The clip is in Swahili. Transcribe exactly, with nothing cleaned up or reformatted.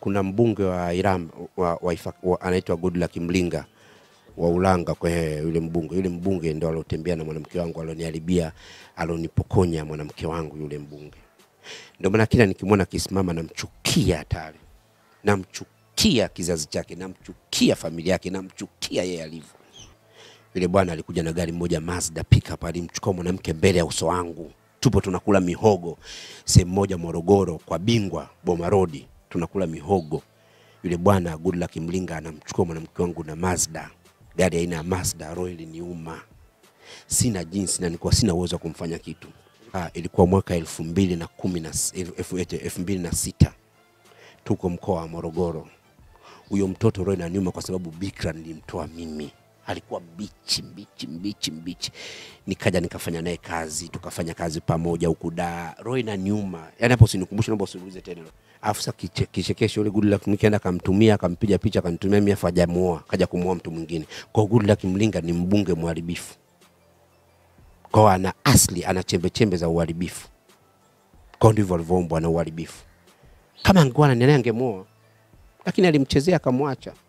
kuna mbunge wa Iramba wa, wa, wa anaitwa Goodluck Mlinga wa Ulanga, kwa yule mbunge yule mbunge ndo alotembea na mwanamke wangu, aloniharibia, alonipokonya mwanamke wangu yule mbunge. Ndio maana kila nikimwona kisimama namchukia hatari. Namchukia kizazi chake, namchukia familia yake, namchukia yeye alivyo. Yule bwana alikuja na gari moja Mazda pickup, alimchukua mwanamke mbele ya uso wangu. Tupo tunakula mihogo sehemu moja Morogoro kwa Bingwa Boma Road, tunakula mihogo. Yule bwana Goodluck Mlinga anamchukua mwanamke wangu na Mazda, gari aina ya Mazda Royal Niuma. Sina jinsi na nilikuwa sina uwezo kumfanya kitu. Ah, ilikuwa mwaka elfu mbili na kumi na elfu mbili na sita. Tuko mkoa wa Morogoro. Huyo mtoto Roy na Niuma kwa sababu bikra nilimtoa mimi. Alikuwa bichi bichi bichi bichi. Nikaja nikafanya naye kazi, tukafanya kazi pamoja huko da Roy na Niuma. Yaani hapo usinikumbushe, naomba usiulize tena. Afisa kichekesho yule Goodluck nikaenda akamtumia, akampiga picha, akanitumia mimi afa hajamuoa, kaja kumuoa mtu mwingine. Kwa Goodluck Mlinga ni mbunge mharibifu. Kwa ana asli, ana chembe chembe za uharibifu. Kwa ndivyo alivyombwa na uharibifu. Kama angekuwa ananielewa angemuoa, lakini alimchezea akamwacha.